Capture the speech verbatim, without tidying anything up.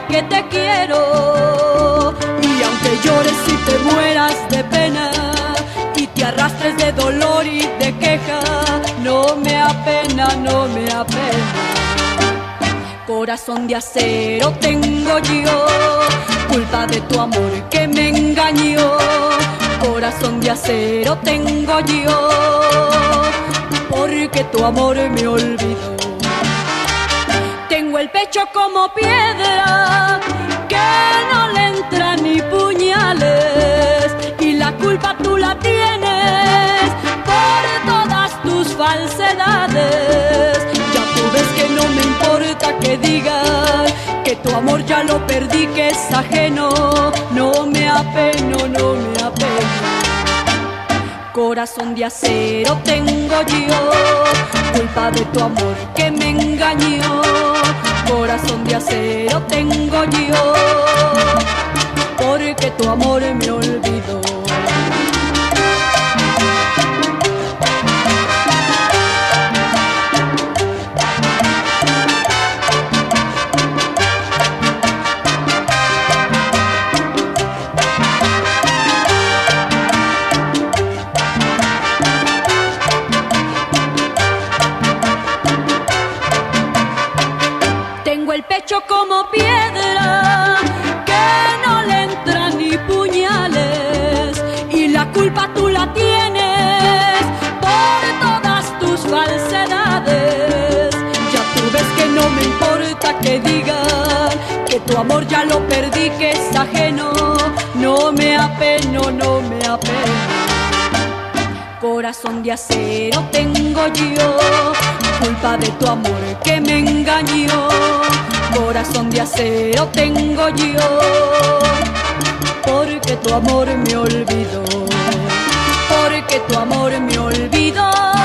que te quiero. Y aunque llores y te mueras de pena y te arrastres de dolor y de queja, no me apena, no me apena. Corazón de acero tengo yo, culpa de tu amor que me engañó. Corazón de acero tengo yo, porque tu amor me olvidó. Tengo el pecho como piedra, que no le entran ni puñales, y la culpa tú la tienes por todas tus falsedades. Ya tú ves que no me importa que digas que tu amor ya lo perdí, que es ajeno. No me apeno, no me apeno. Corazón de acero tengo yo, culpa de tu amor que me engañó. Corazón de acero tengo yo, porque tu amor me olvidó. Tengo el pecho como piedra, que no le entran ni puñales, y la culpa tú la tienes por todas tus falsedades. Ya tú ves que no me importa que digan que tu amor ya lo perdí, que es ajeno. No me apeno, no me apeno. Corazón de acero tengo yo, culpa de tu amor que me engañó. Corazón de acero tengo yo, porque tu amor me olvidó, porque tu amor me olvidó.